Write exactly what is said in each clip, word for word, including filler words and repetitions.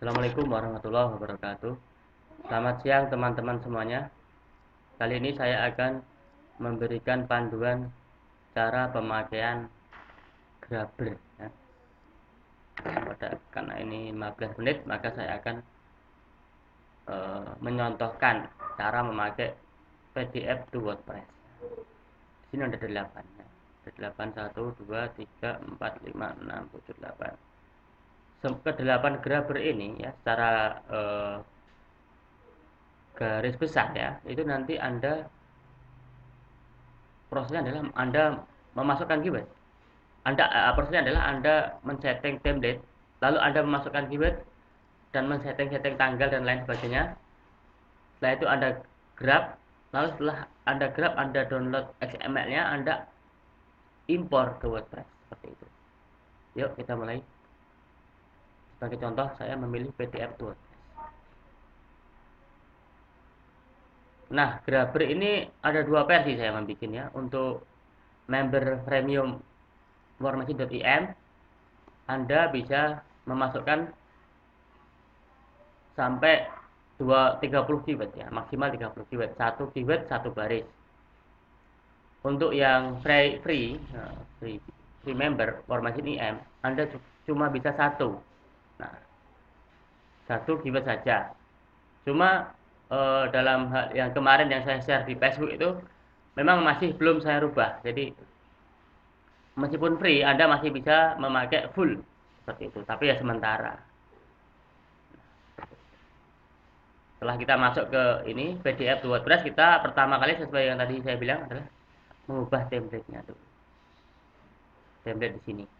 Assalamualaikum warahmatullahi wabarakatuh. Selamat siang teman-teman semuanya. Kali ini saya akan memberikan panduan cara pemakaian Grabber. Ya. Pada, karena ini lima belas menit, maka saya akan e, menyontohkan cara memakai P D F to WordPress. Di sini ada delapan. Ya. Ada delapan, satu, dua, tiga, empat, lima, enam, tujuh, delapan. Kedelapan Grabber ini ya secara e, garis besar ya, itu nanti Anda prosesnya adalah Anda memasukkan keyword. Anda uh, prosesnya adalah Anda men-setting template, lalu Anda memasukkan keyword dan men-setting-setting tanggal dan lain sebagainya. Setelah itu Anda grab, lalu setelah Anda grab, Anda download X M L-nya, Anda import ke WordPress seperti itu. Yuk kita mulai. Sebagai contoh, saya memilih P D F to WordPress. Nah, Grabber ini ada dua versi saya membuatnya. Untuk member premium warmasi dot i m, Anda bisa memasukkan sampai tiga puluh keyword ya, maksimal tiga puluh keyword, satu keyword satu baris. Untuk yang free free free, free member warmasi dot i m, Anda cuma bisa satu. Nah, satu keyword saja. Cuma eh, dalam hal yang kemarin yang saya share di Facebook itu memang masih belum saya rubah. Jadi meskipun free, Anda masih bisa memakai full seperti itu, tapi ya sementara. Setelah kita masuk ke ini P D F to WordPress, kita pertama kali sesuai yang tadi saya bilang adalah mengubah template-nya tuh. Template di sini.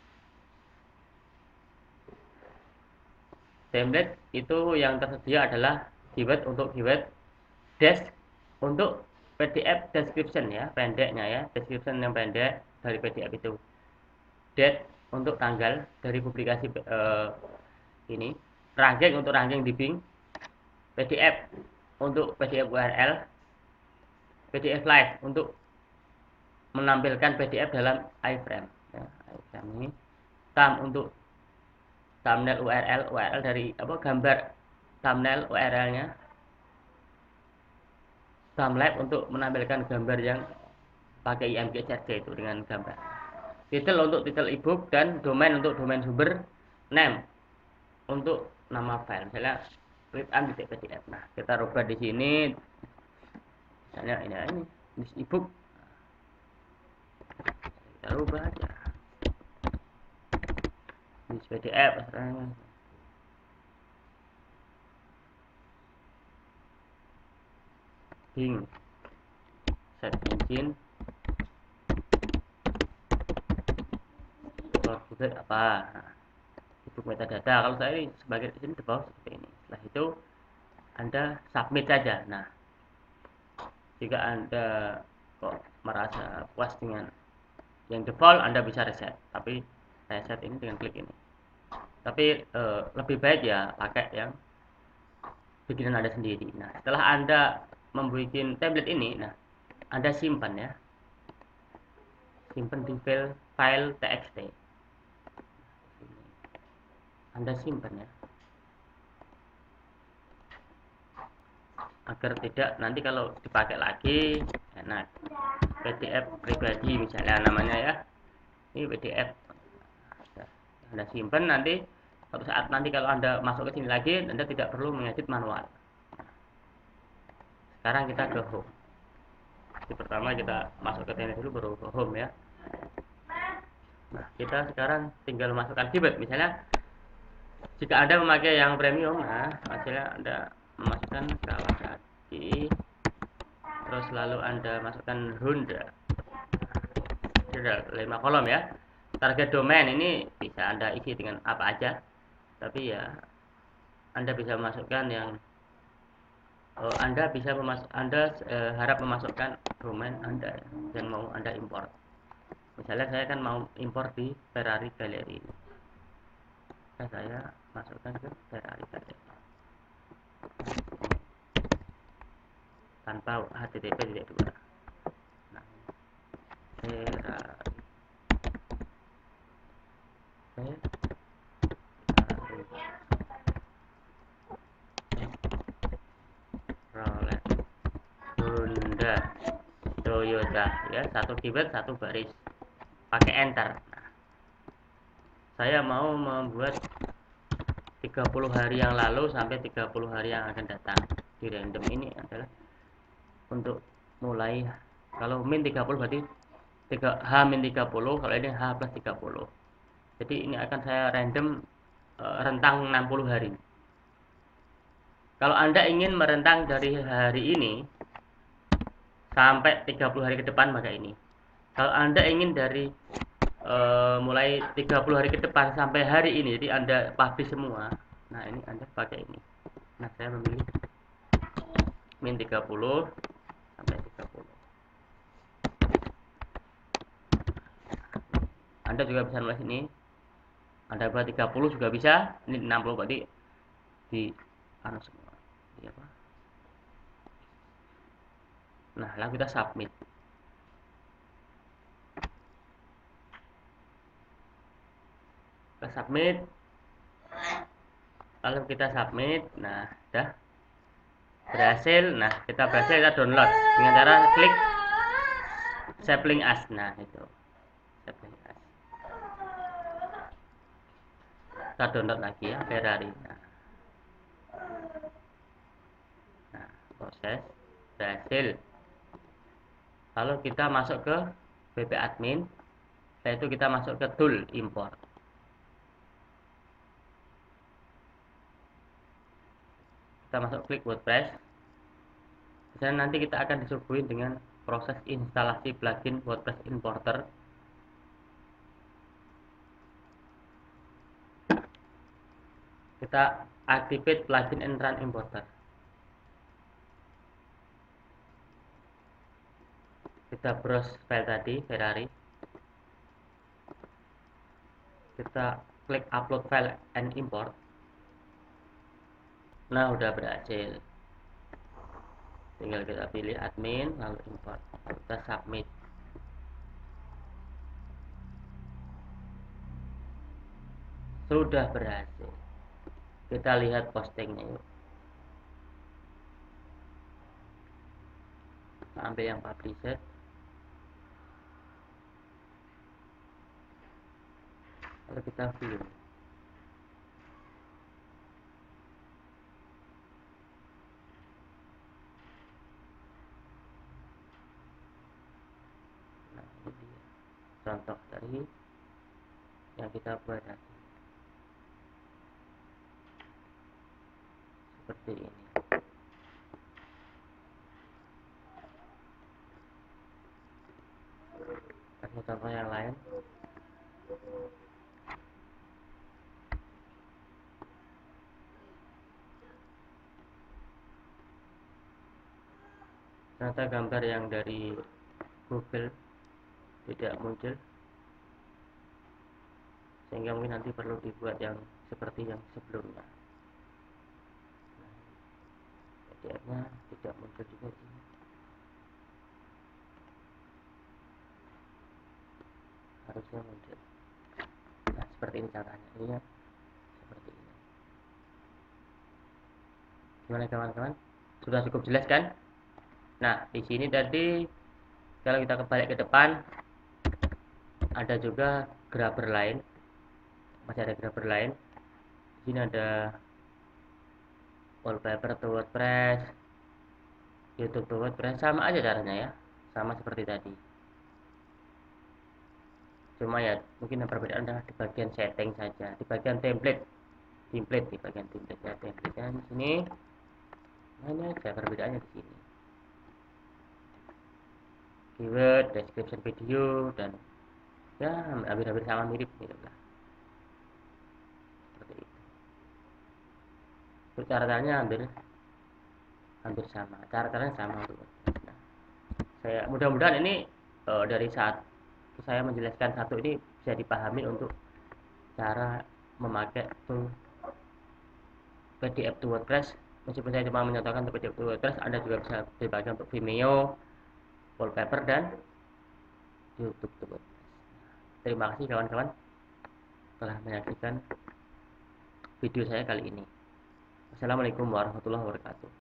Template itu yang tersedia adalah keyword untuk keyword, dash untuk P D F description ya, pendeknya ya, description yang pendek dari P D F itu. Date untuk tanggal dari publikasi eh, ini, ranking untuk ranking di Bing, P D F untuk P D F U R L, P D F live untuk menampilkan P D F dalam iframe ya, iframe ini. Thumb untuk thumbnail U R L, U R L dari apa gambar thumbnail U R L-nya. Thumbnail untuk menampilkan gambar yang pakai I M G S R C itu dengan gambar. Title untuk title ebook dan domain untuk domain sumber, name untuk nama file. Misalnya read.pdf. Nah, kita rubah di sini. Misalnya ini ini, ini ebook. Kita rubah aja. Ini P D F. Bing. Set engine. Keyword apa? Nah, ebook metadata. Kalau saya ini sebagai di sini di bawah seperti ini. Setelah itu Anda submit saja. Nah, jika Anda kok merasa puas dengan yang default, Anda bisa reset. Tapi reset ini dengan klik ini. Tapi e, lebih baik ya pakai yang bikinan Anda sendiri. Nah, setelah Anda membuat template ini, nah Anda simpan ya. Simpan di file file txt. Anda simpan ya. Agar tidak nanti kalau dipakai lagi enak. P D F pribadi misalnya namanya ya. Ini P D F. Anda simpan nanti suatu saat nanti kalau Anda masuk ke sini lagi, Anda tidak perlu mengedit manual. Sekarang kita ke home. Jadi pertama kita masuk ke template dulu baru ke home ya. Nah, kita sekarang tinggal masukkan keyword. Misalnya jika Anda memakai yang premium, nah hasilnya Anda memasukkan Kawasaki, terus lalu Anda masukkan Honda. Ini ada lima kolom ya. Target domain ini bisa Anda isi dengan apa aja, tapi ya Anda bisa memasukkan yang oh, Anda bisa memasuk Anda eh, harap memasukkan domain Anda yang mau Anda import. Misalnya saya kan mau import di Ferrari Gallery ini. Nah, saya masukkan ke Ferrari Gallery tanpa H T T P tidak dua. Nah, Ferrari Ferrari Toyota Toyota ya, satu keyword satu baris, pakai enter. Nah, saya mau membuat tiga puluh hari yang lalu sampai tiga puluh hari yang akan datang. Di random ini adalah untuk mulai, kalau min tiga puluh berarti H min tiga puluh, kalau ini H plus tiga puluh. Jadi ini akan saya random e, rentang enam puluh hari. Kalau Anda ingin merentang dari hari ini sampai tiga puluh hari ke depan, maka ini. Kalau Anda ingin dari e, mulai tiga puluh hari ke depan sampai hari ini, jadi Anda publish semua, nah ini Anda pakai ini. Nah, saya memilih min tiga puluh sampai tiga puluh. Anda juga bisa nulis ini. Anda buat tiga puluh juga bisa. Ini enam puluh berarti di anu semua. Ini apa? Nah, lalu kita submit. Kita submit. Lalu kita submit. Nah, sudah berhasil. Nah, kita berhasil, kita download dengan cara klik save link as. Nah, itu. Save link as. Kita download lagi ya, Ferrari. Nah, nah proses berhasil. Lalu kita masuk ke B P admin. Setelah itu kita masuk ke tool import. Kita masuk klik WordPress. Dan nanti kita akan disuguhi dengan proses instalasi plugin WordPress importer. Kita activate plugin and run importer. Kita browse file tadi, Ferrari. Kita klik upload file and import. Nah, udah berhasil. Tinggal kita pilih admin, lalu import, lalu kita submit. Sudah berhasil. Kita lihat postingnya yuk. Ambil yang publisher. Lalu kita view. Nah, ini dia contoh dari yang kita buat tadi. Seperti ini. Kasih contoh yang lain. Ternyata gambar yang dari Google tidak muncul, sehingga mungkin nanti perlu dibuat yang seperti yang sebelumnya. P D F-nya tidak muncul juga di sini. Harusnya muncul. Nah, seperti ini caranya. Ini ya, seperti ini. Gimana kawan-kawan? Sudah cukup jelas kan? Nah, di sini tadi kalau kita kebalik ke depan, ada juga grabber lain. Masih ada grabber lain. Di sini ada wallpaper to WordPress, YouTube to WordPress, sama aja caranya ya, sama seperti tadi. Cuma ya mungkin yang perbedaan adalah di bagian setting saja, di bagian template, template di bagian template ya, template dan di sini, nah ini aja perbedaannya di sini. Keyword, description video dan ya hampir-hampir sama, mirip mirip lah. Seperti itu. Untuk caranya hampir hampir sama, cara-caranya sama. Nah, saya mudah-mudahan ini uh, dari saat saya menjelaskan satu ini bisa dipahami untuk cara memakai tool P D F to WordPress. Meskipun saya cuma menyatakan untuk P D F to WordPress, Anda juga bisa dipakai untuk Vimeo, wallpaper, dan YouTube to WordPress. Terima kasih kawan-kawan telah menyaksikan video saya kali ini. Assalamualaikum warahmatullahi wabarakatuh.